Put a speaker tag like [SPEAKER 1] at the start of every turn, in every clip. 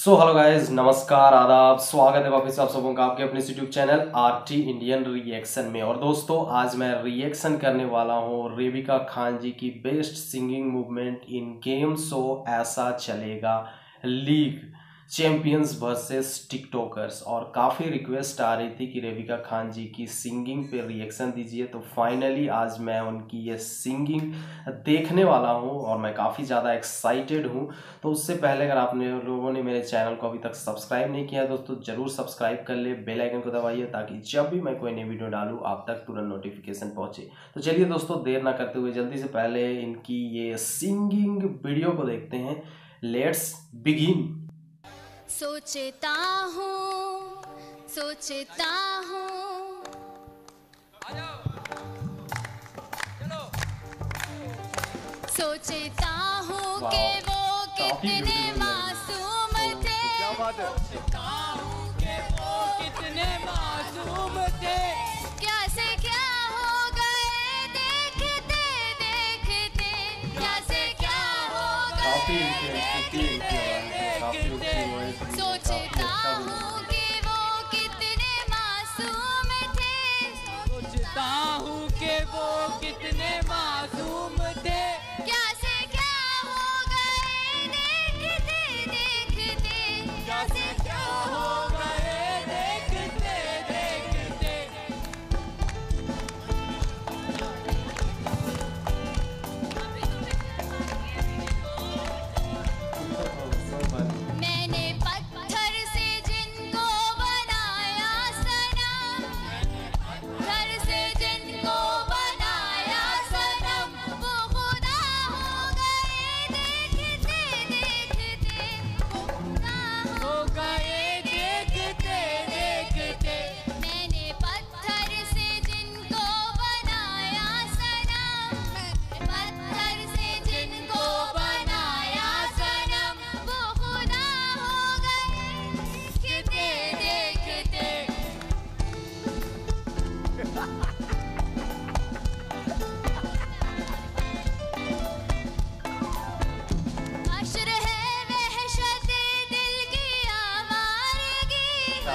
[SPEAKER 1] Hello guys, नमस्कार, आदाब, स्वागत है वापस आप सबों का आपके अपने YouTube channel RT Indian reaction में। और दोस्तों, आज मैं रिएक्शन करने वाला हूँ रेबिका खान जी की best singing movement in game show ऐसा चलेगा लीग चैंपियंस वर्सेस टिकटॉकर्स। और काफ़ी रिक्वेस्ट आ रही थी कि रेबिका खान जी की सिंगिंग पे रिएक्शन दीजिए, तो फाइनली आज मैं उनकी ये सिंगिंग देखने वाला हूँ और मैं काफ़ी ज़्यादा एक्साइटेड हूँ। तो उससे पहले अगर आपने लोगों ने मेरे चैनल को अभी तक सब्सक्राइब नहीं किया दोस्तों, ज़रूर सब्सक्राइब कर ले, बेल आइकन को दबाइए ताकि जब भी मैं कोई नई वीडियो डालूँ आप तक तुरंत नोटिफिकेशन पहुँचे। तो चलिए दोस्तों, देर ना करते हुए जल्दी से पहले इनकी ये सिंगिंग वीडियो को देखते हैं। Let's begin.
[SPEAKER 2] सोचता हूँ सोचता हूँ सोचता हूँ कि वो कितने मासूम थे।
[SPEAKER 3] सोचता हूँ कि वो कितने मासूम थे।
[SPEAKER 2] क्या से क्या हो गए देखते देखते, क्या से क्या हो गए देखते। सोचता हूँ कि वो कितने मासूम थे।
[SPEAKER 3] सोचता हूँ कि वो कितने मासूम थे।
[SPEAKER 2] क्या से क्या हो गए देखते देखते,
[SPEAKER 3] क्या से क्या हो गए देखते देखते।
[SPEAKER 2] मैंने पत्थर से जिनको बनाया सनम, पत्थर से जिनको बनाया सनम, वो खुदा हो गए देखते देखते, वो खुदा
[SPEAKER 3] हो गए देखते देखते।
[SPEAKER 2] मैंने पत्थर से जिनको बनाया सनम, पत्थर से जिनको बनाया सनम, वो खुदा हो गए देखते देखते। अश्र है वहशत दिल की आवारगी,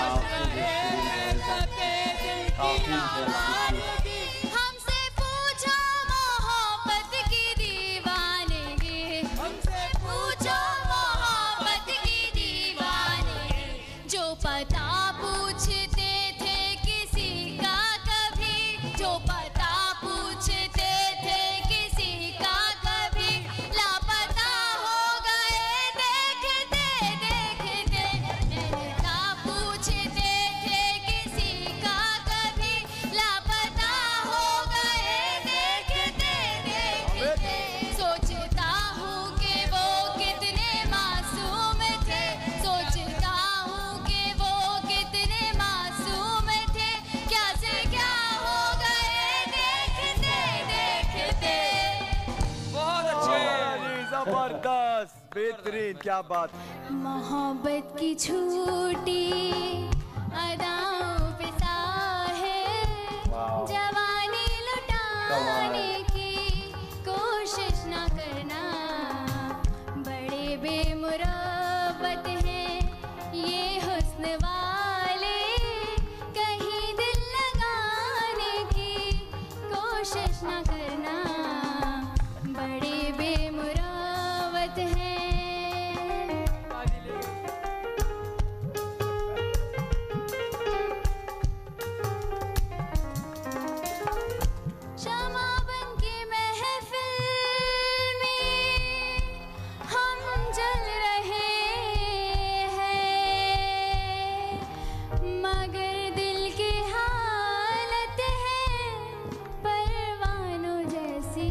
[SPEAKER 2] हमसे पूछो मोहब्बत की दीवानगी,
[SPEAKER 3] हमसे
[SPEAKER 2] पूछो मोहब्बत की दीवानगी। जो पता पूछते थे किसी का कभी, जो पता पूछते थे किसी का कभी, लापता हो गए देखते देखते। पता पूछते थे किसी का कभी, लापता हो गए देखते देखते। सोचता हूँ कि वो कितने मासूम थे। सोचता हूँ कि वो कितने मासूम थे। क्या से क्या हो गए देखते देखते।
[SPEAKER 3] बहुत अच्छे, जबरदस्त, बेहतरीन, क्या बात।
[SPEAKER 2] मोहब्बत की झूठी अदाओं पे साहिर जवानी लुटाने की कोशिश न करना। बड़े बेमुरव्वत हैं ये हुस्न वाले, कहीं दिल लगाने की कोशिश न करना। बड़े बेमुरव्वत हैं। शमा बन के महफिल में हम जल रहे हैं, मगर दिल की हालत है परवानों जैसी।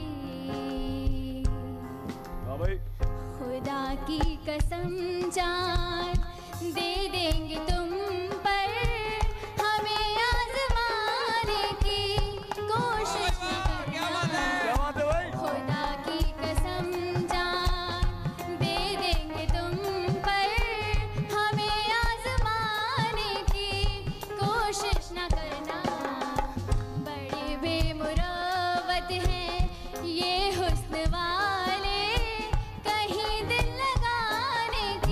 [SPEAKER 2] खुदा की कसम जान दे देंगे तुम पर, हमें आजमाने की कोशिश न करना।
[SPEAKER 3] क्या बात है भाई।
[SPEAKER 2] खुदा की कसम जान दे देंगे तुम पर, हमें आजमाने की कोशिश न करना। बड़े बेमुरव्वत हैं ये हुस्न वाले, कहीं दिल लगाने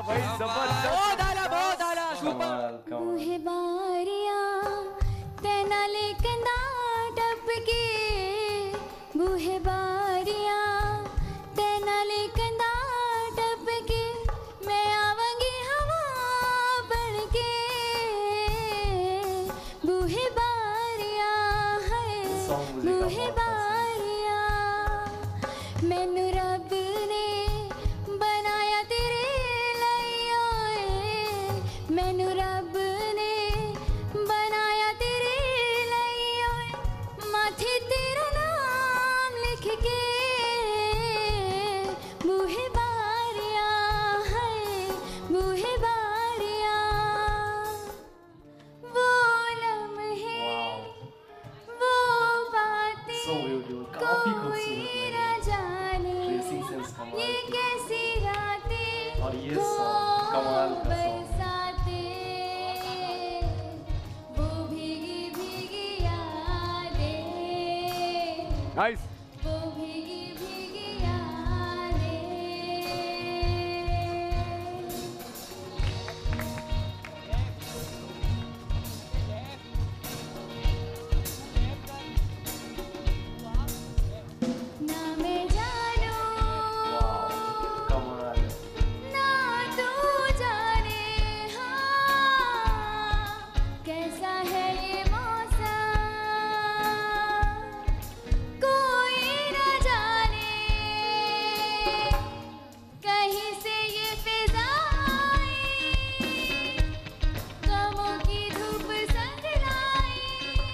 [SPEAKER 4] भाई जबरदस्त।
[SPEAKER 3] बहुत आला
[SPEAKER 1] कमाल कमाल।
[SPEAKER 2] बूहे बारियां तेना लेकंदा टपके, बूहे बारियां तेना लेकंदा टपके, मैं आवांगी हवा बनके। बूहे बारियां है बूहे बारियां, मैनू रब ने बनाया तेरे लिए ओए, मैनू रब ने बनाया तेरे लिए ओए, माथे तेरा नाम लिख के। बूहे बारियां है बूहे बारियां, वो लम्हे वो बातें
[SPEAKER 1] So beautiful, काफी खूबसूरत
[SPEAKER 2] कोई
[SPEAKER 1] लग
[SPEAKER 2] न
[SPEAKER 1] रही है।
[SPEAKER 2] जाने
[SPEAKER 1] Dressing sense कमाल
[SPEAKER 2] ये
[SPEAKER 1] की।
[SPEAKER 2] कैसी रातें
[SPEAKER 1] और ये song कमाल का song।
[SPEAKER 2] बरसातें, वो भीगी भीगी यादें,
[SPEAKER 4] नाइस।
[SPEAKER 2] वो भीगी भीगी यादें। ना मैं जानूं
[SPEAKER 1] कमाल।
[SPEAKER 2] ना तू जाने, हाँ कैसा है ये मौसम, कोई न जाने, कहीं से ये फिजा आई, गमों की धूप संग लाई,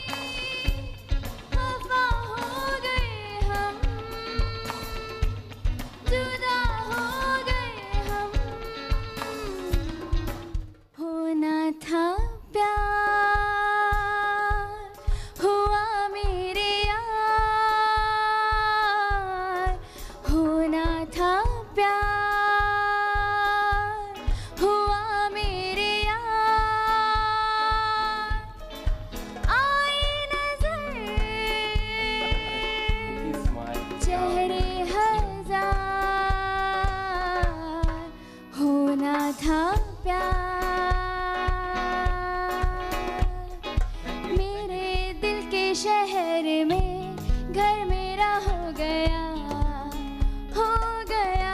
[SPEAKER 2] खफा हो गए हम, जुदा हो गए हम, होना था प्यार हुआ मेरे यार, होना था प्यार हुआ मेरे यार, आई नजर
[SPEAKER 1] Smile।
[SPEAKER 2] चेहरे हजार, होना था प्यार, मेरे दिल के शहर में घर मेरा हो गया, हो गया।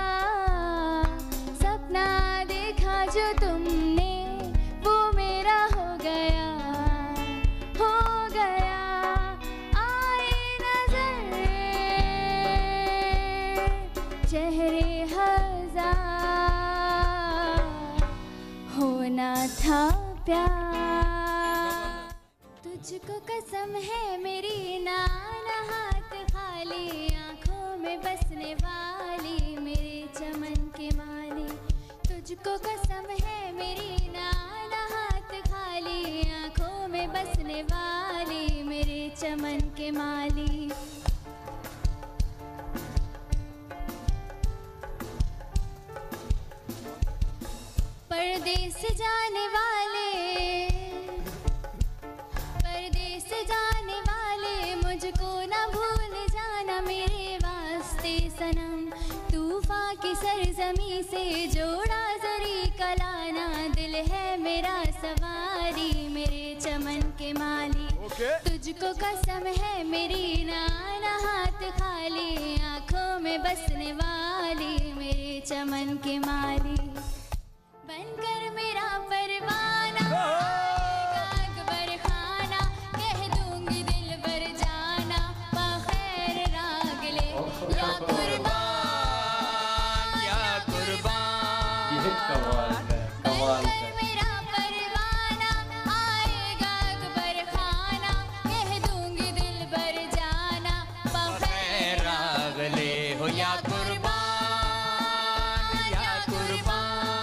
[SPEAKER 2] सपना देखा जो तुमने वो मेरा हो गया, हो गया। आए नजर चेहरे हजार, होना था प्यार। तुझको कसम है मेरी नाना हाथ खाली, आंखों में बसने वाली मेरे चमन के माली। तुझको कसम है मेरी नाना हाथ खाली, आंखों में बसने वाली मेरे चमन के माली। परदेस जाने वाले, परदेस जाने वाले, मुझको ना भूल जाना मेरे वास्ते सनम। तूफान की सरजमी से जोड़ा जरी कलाना, दिल है मेरा सवारी मेरे चमन के माली। तुझको कसम है मेरी नाना हाथ खाली, आंखों में बसने वाली मेरे चमन के माली। बनकर मेरा परवाना अकबर खाना, कह दूंगी दिल भर जाना, बखैर रागले या कुर्बान
[SPEAKER 3] या कुर्बान।
[SPEAKER 1] ये कमाल है, कमाल
[SPEAKER 2] बनकर
[SPEAKER 1] है।
[SPEAKER 2] मेरा परवाना आएगा अकबर खाना, कह दूंगी दिल भर जाना, बखैर
[SPEAKER 3] रागले हो या कुर्बान या कुर्बान।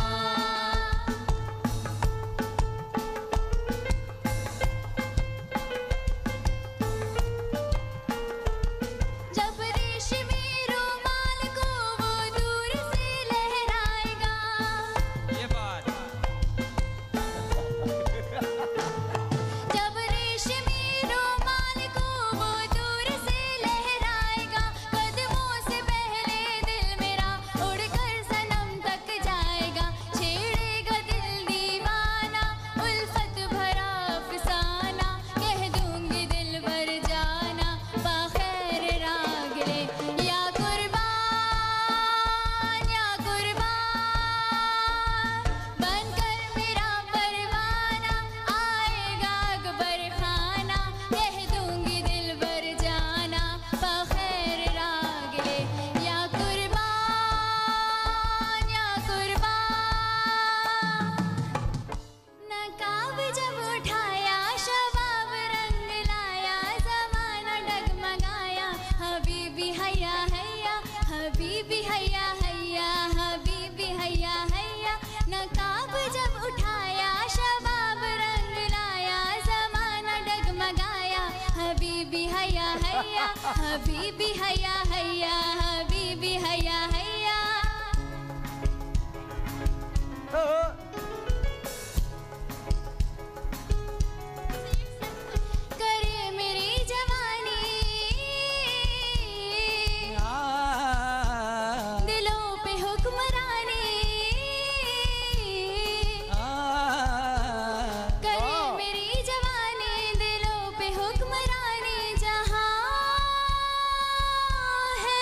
[SPEAKER 2] हैया हबीबी हैया हैया हबीबी हैया हैया करे मेरी जवानी दिलों पे हुक्मरानी करे मेरी जवानी दिलों पे हुक्मरानी जहां है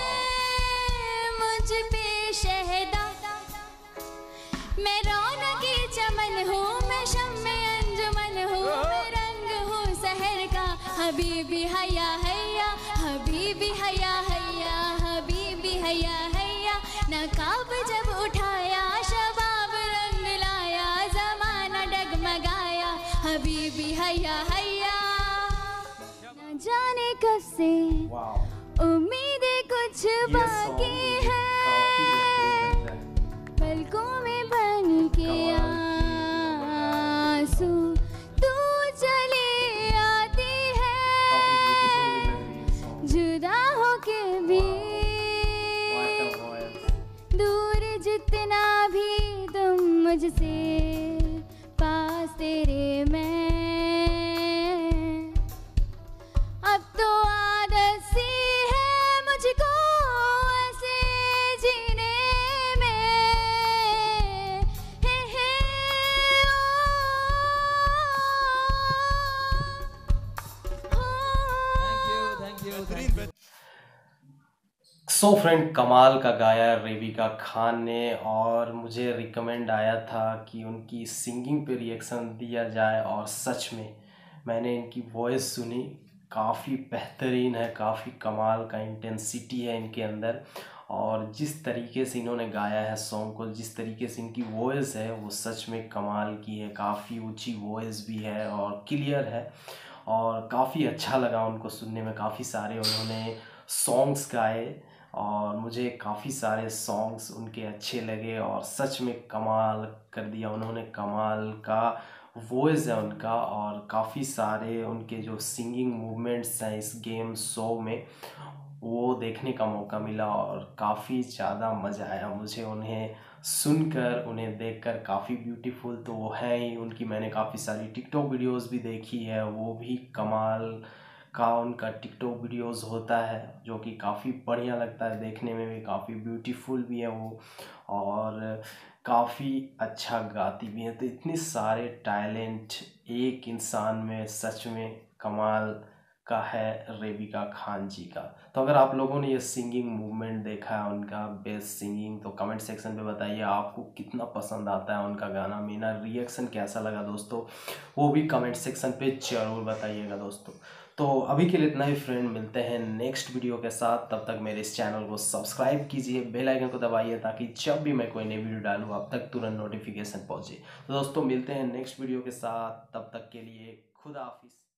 [SPEAKER 2] मुझ पे शहदा मैं रौनकी चमन हूँ मैं शम्मे अंजुमन हूँ मैं रंग हूँ सहर का हबीबी हैया हैया हबीबी हैया हैया हबीबी हैया हैया नकाब जब उठाया शबाब रंग लाया जमाना डगमगाया हबीबी हैया हैया न जाने कब से
[SPEAKER 1] वाह,
[SPEAKER 2] उम्मीदें कुछ
[SPEAKER 1] ये सॉन्ग
[SPEAKER 2] बाकी
[SPEAKER 1] मुझे
[SPEAKER 2] है
[SPEAKER 1] काफी बेहतरीन लगता है।
[SPEAKER 2] पलकों में बन के आंसू तू चली आती है
[SPEAKER 1] काफी beautiful भी लग रही है song।
[SPEAKER 2] जुदा होके भी
[SPEAKER 1] What a voice।
[SPEAKER 2] दूर जितना भी तुम मुझसे पास तेरे मैं अब तो आदत सी है मुझको ऐसे जीने में हे
[SPEAKER 3] Thank you.
[SPEAKER 1] सो फ्रेंड, कमाल का गाया रेबिका खान ने, और मुझे रिकमेंड आया था कि उनकी सिंगिंग पे रिएक्शन दिया जाए, और सच में मैंने इनकी वॉइस सुनी, काफ़ी बेहतरीन है, काफ़ी कमाल का इंटेंसिटी है इनके अंदर, और जिस तरीके से इन्होंने गाया है सॉन्ग को, जिस तरीके से इनकी वॉइस है वो सच में कमाल की है। काफ़ी ऊंची वॉइस भी है और क्लियर है, और काफ़ी अच्छा लगा उनको सुनने में। काफ़ी सारे उन्होंने सॉन्ग्स गाए और मुझे काफ़ी सारे सॉन्ग्स उनके अच्छे लगे, और सच में कमाल कर दिया उन्होंने। कमाल का वॉइस है उनका, और काफ़ी सारे उनके जो सिंगिंग मूवमेंट्स हैं इस गेम शो में वो देखने का मौका मिला, और काफ़ी ज़्यादा मज़ा आया मुझे उन्हें सुनकर, उन्हें देखकर। काफ़ी ब्यूटीफुल तो वो है ही, उनकी मैंने काफ़ी सारी टिकटॉक वीडियोस भी देखी है, वो भी कमाल का उनका टिकटॉक वीडियोस होता है, जो कि काफ़ी बढ़िया लगता है देखने में भी, काफ़ी ब्यूटीफुल भी है वो, और काफ़ी अच्छा गाती भी है। तो इतने सारे टैलेंट एक इंसान में सच में कमाल का है रेबिका खान जी का। तो अगर आप लोगों ने ये सिंगिंग मूवमेंट देखा है उनका, बेस्ट सिंगिंग, तो कमेंट सेक्शन पे बताइए आपको कितना पसंद आता है उनका गाना, मेरा रिएक्शन कैसा लगा दोस्तों, वो भी कमेंट सेक्शन पे ज़रूर बताइएगा दोस्तों। तो अभी के लिए इतना ही फ्रेंड, मिलते हैं नेक्स्ट वीडियो के साथ। तब तक मेरे इस चैनल को सब्सक्राइब कीजिए, बेल आइकन को दबाइए, ताकि जब भी मैं कोई नई वीडियो डालूँ आप तक तुरंत नोटिफिकेशन पहुँचे। तो दोस्तों मिलते हैं नेक्स्ट वीडियो के साथ, तब तक के लिए खुदा हाफिज़।